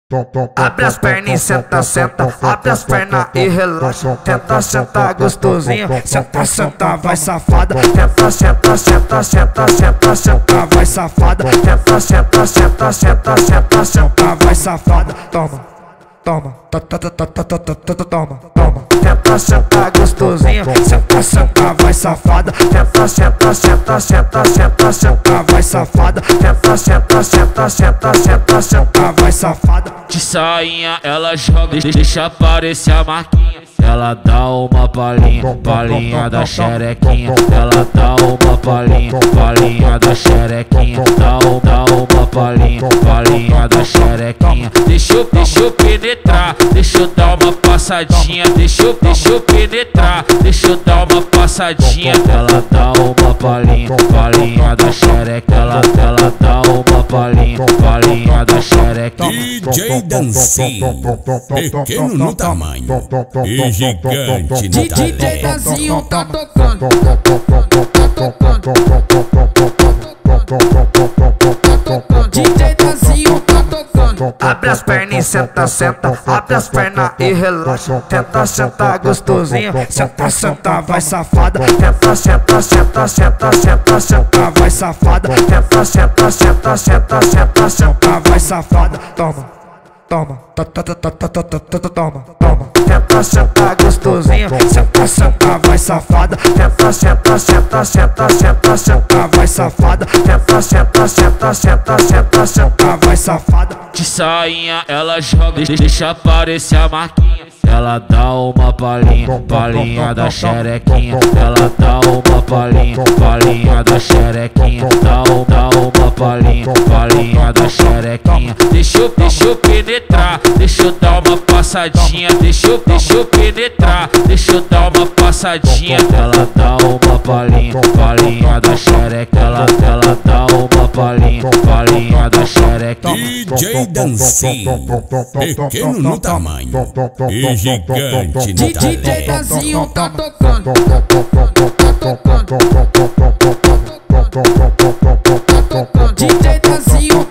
Abre as pernas e senta, senta. Abre as pernas e relaxa. Tenta, senta gostosinho. Senta, senta, vai safada. Tenta, senta, senta, senta, senta, senta, vai safada. Tenta, senta, senta, senta, senta, senta, vai safada. Toma, toma, toma, toma. Tenta, senta gostosinho. Senta, senta, vai safada. Tenta, senta, senta, senta, senta, senta, vai safada. Tenta, senta, senta, senta, senta, senta, vai safada. De sainha ela joga, deixa aparecer a marquinha. Ela dá uma palhinha, palhinha da xerequinha. Ela dá uma palhinha, palhinha da xerequinha. Dá uma palhinha, palhinha da xerequinha. Deixa eu penetrar, deixa eu dar uma passadinha. Deixa eu penetrar, deixa eu dar uma passadinha. Ela dá uma palhinha, palhinha da xereca. Ela dá uma palhinha, palhinha da xereca. DJ Dancinho, pequeno no tamanho e gigante no DJ talento. Dancinho tá tocando, DJ Dancinho tá tocando. Abre as pernas e senta, senta. Abre as pernas e relaxa. Tenta, senta gostosinho. Senta, senta, vai safada. Tenta, senta, senta, senta, senta, senta, vai safada. Tenta, senta, senta, senta, senta, senta, vai safada. Toma, toma, toma, toma. Tenta, senta gostosinho. Senta, senta, vai safada. Tenta, senta, senta, senta, senta, senta, vai safada. Tenta, senta, senta, senta, senta, senta, vai safada. De sainha ela joga, deixa aparecer a marquinha. Ela dá uma palhinha, palhinha da xerequinha. Ela dá uma palhinha, palhinha da xerequinha. Dá uma palhinha, palhinha da xerequinha. Deixa eu penetrar, deixa eu dar uma passadinha. Deixa eu penetrar, deixa eu dar uma passadinha. Ela dá uma palhinha, palhinha da xereca. Ela dá uma palhinha, palhinha da xereca. DJ Dancinho, pequeno no tamanho e gigante no DJ talento. Dancinho tá tocando, DJ Dancinho